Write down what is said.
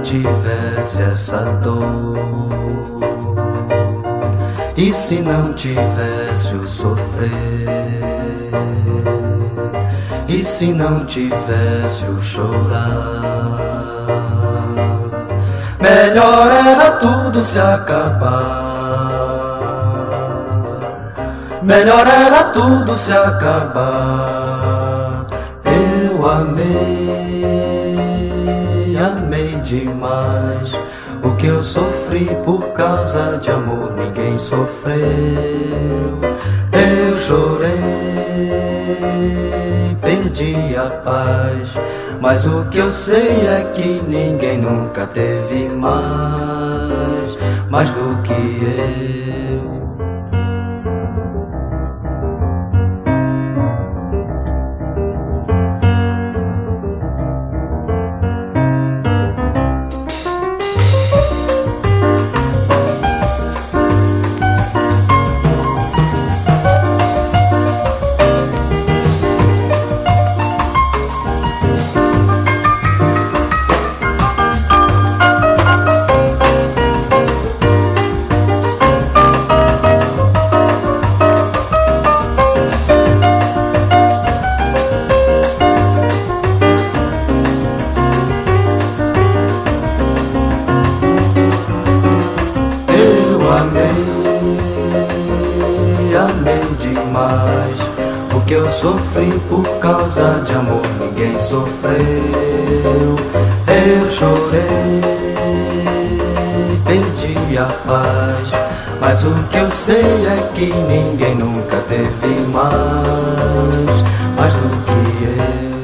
tivesse essa dor, e se não tivesse o sofrer, e se não tivesse o chorar, melhor era tudo se acabar. Melhor era tudo se acabar. Eu amei, amei demais. O que eu sofri por causa de amor ninguém sofreu. Eu chorei, perdi a paz, mas o que eu sei é que ninguém nunca teve mais do que eu. Amei demais. O que eu sofri por causa de amor ninguém sofreu. Eu chorei, perdi a paz, mas o que eu sei é que ninguém nunca teve mais do que eu.